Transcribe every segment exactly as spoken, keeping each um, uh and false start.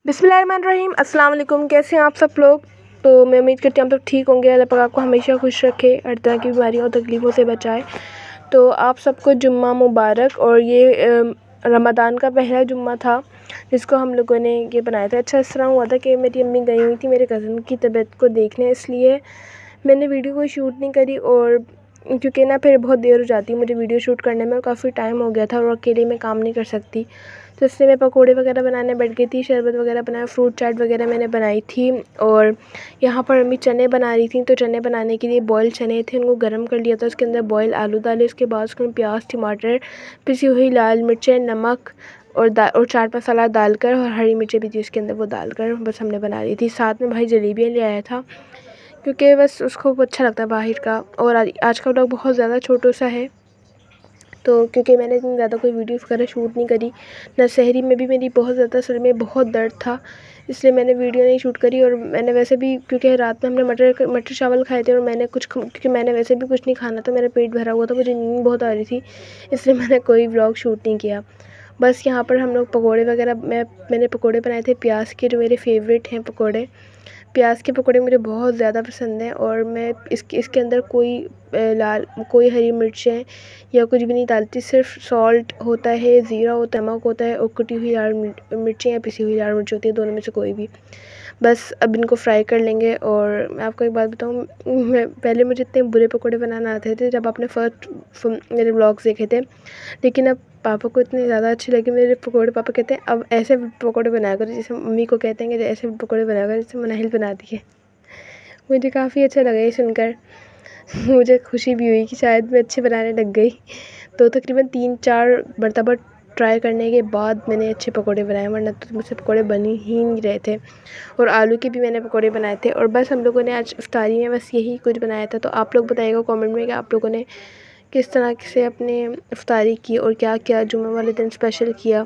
बिस्मिल्लाहिर्रहमानिर्रहीम। अस्सलाम वालेकुम। कैसे हैं आप सब लोग? तो मैं उम्मीद करती हूँ आप सब ठीक होंगे। अल्लाह पाक आपको हमेशा खुश रखे, हर तरह की बीमारियों और तकलीफ़ों से बचाए। तो आप सबको जुम्मा मुबारक। और ये रमज़ान का पहला जुम्मा था जिसको हम लोगों ने ये बनाया था। अच्छा, इस तरह हुआ था कि मेरी अम्मी गई हुई थी मेरे कज़न की तबीयत को देखने, इसलिए मैंने वीडियो कोई शूट नहीं करी। और क्योंकि ना फिर बहुत देर हो जाती है मुझे वीडियो शूट करने में, और काफ़ी टाइम हो गया था और अकेले मैं काम नहीं कर सकती, तो इसलिए मैं पकोड़े वगैरह बनाने बैठ गई थी। शरबत वगैरह बनाया, फ्रूट चाट वगैरह मैंने बनाई थी। और यहाँ पर अम्मी चने बना रही थी, तो चने बनाने के लिए बॉयल चने थे, उनको गर्म कर लिया था। उसके अंदर बॉयल आलू डाले, उसके बाद उसके प्याज, टमाटर, पिसी हुई लाल मिर्चें, नमक और दा और चाट मसाला डालकर, और हरी मिर्चें भी थी उसके अंदर, वो डालकर बस हमने बना ली थी। साथ में भाई जलेबियाँ ले आया था, क्योंकि बस उसको अच्छा लगता है बाहर का। और आज का व्लॉग बहुत ज़्यादा छोटा सा है, तो क्योंकि मैंने इतनी ज़्यादा कोई वीडियो वगैरह शूट नहीं करी, ना सहरी में भी मेरी बहुत ज़्यादा सर में बहुत दर्द था, इसलिए मैंने वीडियो नहीं शूट करी। और मैंने वैसे भी, क्योंकि रात में हमने मटर मटर चावल खाए थे, और मैंने कुछ क्योंकि मैंने वैसे भी कुछ नहीं खाना था, मेरा पेट भरा हुआ था, मुझे नींद बहुत आ रही थी, इसलिए मैंने कोई व्लॉग शूट नहीं किया। बस यहाँ पर हम लोग पकोड़े वगैरह, मैं मैंने पकोड़े बनाए थे प्याज के, जो मेरे फेवरेट हैं पकोड़े। प्याज के पकोड़े मुझे बहुत ज़्यादा पसंद हैं, और मैं इसके इसके अंदर कोई लाल कोई हरी मिर्चें या कुछ भी नहीं डालती, सिर्फ सॉल्ट होता है, ज़ीरा होता है, नमक होता है, और कुटी हुई लाल मिर्चें या पिसी हुई लाल मिर्च होती है, दोनों में से कोई भी। बस अब इनको फ्राई कर लेंगे। और मैं आपको एक बात बताऊँ, मैं पहले मुझे इतने बुरे पकोड़े बनाना आते थे जब आपने फर्स्ट मेरे व्लॉग्स देखे थे, लेकिन अब पापा को इतने ज़्यादा अच्छे लगे मेरे पकोड़े। पापा कहते हैं अब ऐसे पकोड़े बनाया करो जैसे मम्मी को कहते हैं कि ऐसे पकोड़े बनाया करो जैसे मुनाहिल बनाती है। मुझे काफ़ी अच्छा लगा ये सुनकर, मुझे खुशी भी हुई कि शायद मैं अच्छे बनाने लग गई। तो तकरीबन तीन चार मरतबा ट्राई करने के बाद मैंने अच्छे पकोड़े बनाए, वरना तो मुझसे पकोड़े बन ही नहीं रहे थे। और आलू के भी मैंने पकोड़े बनाए थे। और बस हम लोगों ने आज इफ्तारी में बस यही कुछ बनाया था। तो आप लोग बताइएगा कमेंट में कि आप लोगों ने किस तरह से अपने इफ्तारी की और क्या क्या जुम्मे वाले दिन स्पेशल किया।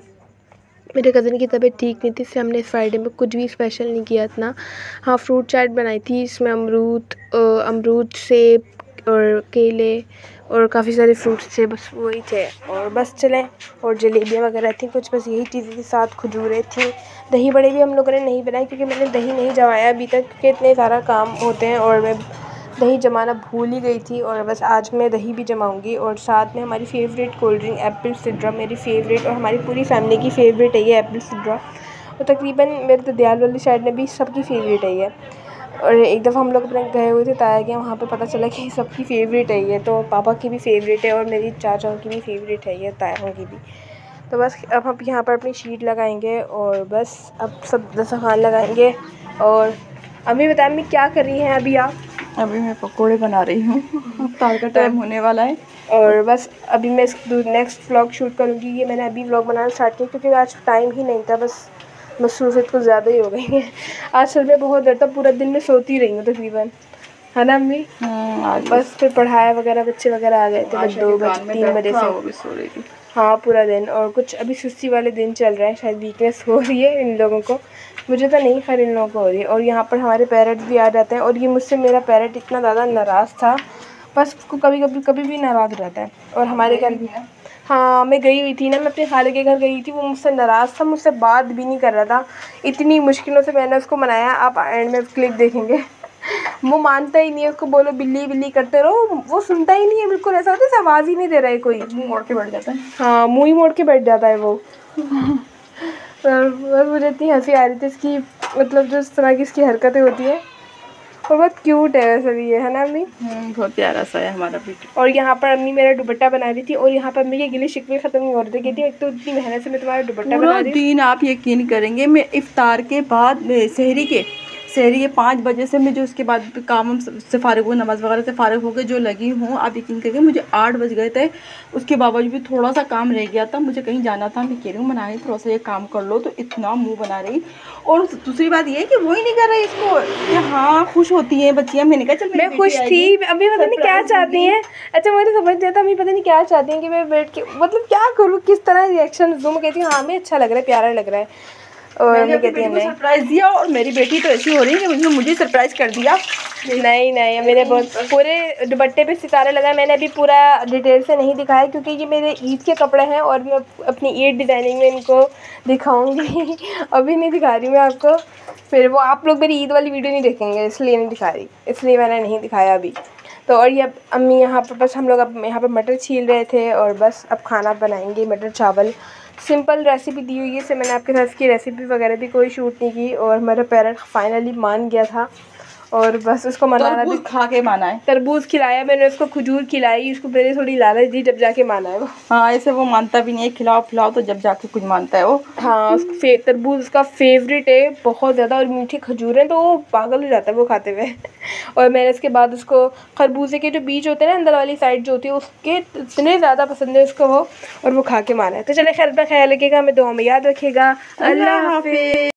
मेरे कज़न की तबीयत ठीक नहीं थी, इसलिए हमने इस फ्राइडे में कुछ भी स्पेशल नहीं किया इतना। हाँ, फ्रूट चाट बनाई थी, इसमें अमरूद अमरूद सेब और केले और काफ़ी सारे फ्रूट्स थे, बस वही थे। और बस चलें, और जलेबियाँ वगैरह थी कुछ, बस यही चीज़ें थी, साथ खजूरें थी। दही बड़े भी हम लोगों ने नहीं बनाए, क्योंकि मैंने दही नहीं जमाया अभी तक, क्योंकि इतने सारा काम होते हैं और मैं दही जमाना भूल ही गई थी। और बस आज मैं दही भी जमाऊंगी। और साथ में हमारी favourite cold drink Apple Sidra, मेरी फेवरेट और हमारी पूरी फैमिली की फ़ेवरेट है ये एप्पल सिड्रा, और तकरीबन मेरे तो दयाल वाली साइड में भी सबकी फ़ेवरेट है ये। और एक दफ़ा हम लोग अपने गए हुए थे ताया के, वहाँ पे पता चला कि सबकी फ़ेवरेट है ये, तो पापा की भी फ़ेवरेट है और मेरी चाचाओं की भी फ़ेवरेट है ये, तायाओं की भी। तो बस अब हम यहाँ पर अपनी शीट लगाएंगे, और बस अब सब दस्तरखान लगाएंगे। और अम्मी बताएं, अम्मी क्या कर रही हैं अभी आप? अभी मैं पकोड़े बना रही हूँ, इफ्तार का टाइम होने वाला है। और बस अभी मैं नेक्स्ट व्लॉग शूट करूँगी। ये मैंने अभी व्लॉग बनाना स्टार्ट किया क्योंकि आज टाइम ही नहीं था, बस मसरूफियत कुछ ज़्यादा ही हो गई है। आज सर में बहुत डर था, पूरा दिन मैं सोती रही हूँ तकरीबन, है ना अम्मी? आज बस फिर पढ़ाया वगैरह, बच्चे वगैरह आ गए थे, बस दो बजे तीन बजे से वो भी सो रही थी। हाँ, पूरा दिन। और कुछ अभी सुस्ती वाले दिन चल रहे हैं, शायद वीकनेस हो रही है इन लोगों को, मुझे तो नहीं, खैर इन लोगों को हो रही है। और यहाँ पर हमारे पेरेंट्स भी आ जाते हैं, और ये मुझसे मेरा पेरेंट इतना ज़्यादा नाराज़ था, बस उसको कभी कभी कभी भी नाराज़ रहता है। और हमारे घर भी, हाँ मैं गई हुई थी ना, मैं अपने खाले के घर गई थी, वो मुझसे नाराज़ था, मुझसे बात भी नहीं कर रहा था, इतनी मुश्किलों से मैंने उसको मनाया। आप एंड में क्लिप देखेंगे, वो मानता ही नहीं है, उसको बोलो बिल्ली बिल्ली करते रहो, वो सुनता ही नहीं है, बिल्कुल ऐसा होता है आवाज़ ही नहीं दे रहा है कोई, मुँह मोड़ के बैठ जाता है। हाँ, मुँह ही मोड़ के बैठ जाता है वो। और मुझे इतनी हंसी आ रही थी इसकी, मतलब जो इस तरह की इसकी हरकतें होती हैं, और बहुत क्यूट है वैसे भी ये, है ना अम्मी? बहुत प्यारा सा है हमारा बेटा। और यहाँ पर अम्मी मेरा दुपट्टा बना रही थी, और यहाँ पर अम्मी के गिले शिकवे ख़त्म नहीं हो रहे थे, कहती एक तो इतनी मेहनत से मैं तुम्हारा दुपट्टा बना रही हूँ। दिन आप यकीन करेंगे, मैं इफ्तार के बाद सहरी के सहरी ये पाँच बजे से मैं जो उसके बाद काम से फ़ारिग हुआ, नमाज़ वगैरह से फ़ारिग होकर जो लगी हूँ, आप यकीन करेंगे मुझे आठ बज गए थे। उसके बावजूद भी थोड़ा सा काम रह गया था, मुझे कहीं जाना था, मैं कह रही हूँ बना रही थोड़ा सा ये काम कर लो, तो इतना मुंह बना रही। और दूसरी बात ये है कि वो ही नहीं कर रही इसको कि हाँ खुश होती हैं बच्चियाँ। मैंने कहा चल मैं खुश थी, अभी पता नहीं क्या चाहती हैं। अच्छा, मुझे समझ नहीं आता अभी पता नहीं क्या चाहती हैं कि मैं बैठ के, मतलब क्या करूँ, किस तरह रिएक्शन दूँ। मैं कहती हूँ हाँ मैं अच्छा लग रहा है, प्यारा लग रहा है। और मम्मी कहती है नहीं सरप्राइज़ दिया, और मेरी बेटी तो ऐसी हो रही है कि उसने मुझे सरप्राइज़ कर दिया। नहीं नहीं, मैंने बहुत पूरे दुपट्टे पे सितारे लगाए। मैंने अभी पूरा डिटेल से नहीं दिखाया क्योंकि ये मेरे ईद के कपड़े हैं और मैं अपनी ईद डिज़ाइनिंग में इनको दिखाऊंगी। अभी नहीं दिखा रही मैं आपको, फिर वो आप लोग मेरी ईद वाली वीडियो नहीं देखेंगे, इसलिए नहीं दिखा रही, इसलिए मैंने नहीं दिखाया अभी। तो और ये अम्मी यहाँ पर बस हम लोग अब यहाँ पर मटर छील रहे थे और बस अब खाना बनाएंगे, मटर चावल। सिंपल रेसिपी दी हुई है, इससे मैंने आपके साथ इसकी रेसिपी वगैरह भी कोई शूट नहीं की। और मेरा पैरट फाइनली मान गया था और बस उसको मनाना भी, खा के माना है। तरबूज खिलाया मैंने उसको, खजूर खिलाई उसको, मेरी थोड़ी लालच दी, जब जाके माना है वो। हाँ, ऐसे वो मानता भी नहीं है, खिलाओ खिलाओ तो जब जाके कुछ मानता है वो। हाँ, उसको तरबूज उसका फेवरेट है बहुत ज़्यादा, और मीठी खजूर है तो वो पागल हो जाता है वो खाते हुए। और मैंने इसके बाद उसको खरबूजे के जो बीज होते हैं ना अंदर वाली साइड जो होती है उसके इतने ज़्यादा पसंद है उसको वो, और वो खा के माना है। तो चले खैर अपना ख्याल रखिएगा, हमें दुआ में याद रखिएगा। अल्लाह हाफिज़।